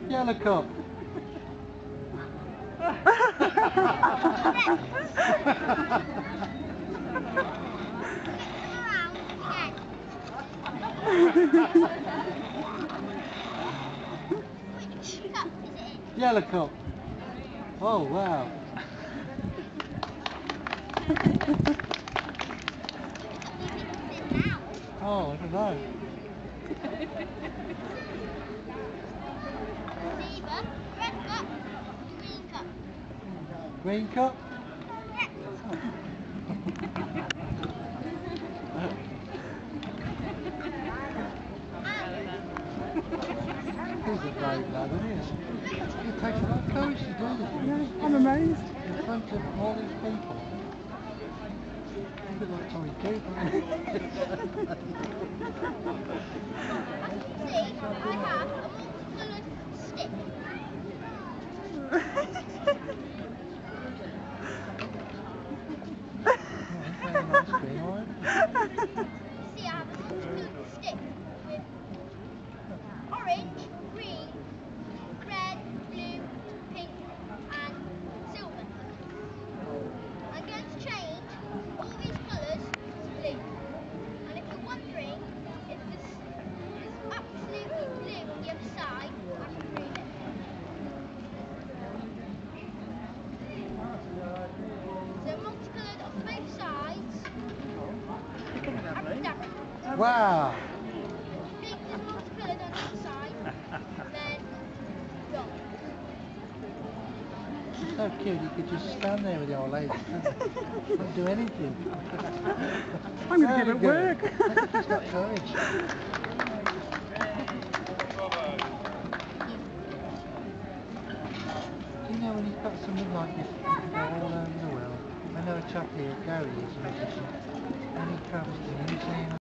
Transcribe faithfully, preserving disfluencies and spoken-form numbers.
Yellow cup. Which cup is it in? Yellow cup. Oh wow. Oh, I don't know. Either red cup or green cup. Green cup? He's a brave lad, isn't he? It takes a lot of courage to do this. Yeah, I'm amazed. In front of all these people. A bit like Tommy Cooper. See, I have a multicoloured stick. Very nice green one. See, I have a multicoloured stick with orange, green, red, blue, pink and silver. I'm going to change all these colours to blue. And if you're wondering if this is absolutely blue on the other side, I can prove it. So multicoloured on both sides. Abracadabra. Wow. Pink is multicoloured on the other side. Then gone. So cute, you could just stand there with the old lady. Not do anything. I'm going to give it work. She's got courage. Do you know when you've got something like this, you can go all over the world. I know a chap here, Gary, is a musician, and he travels to New Zealand.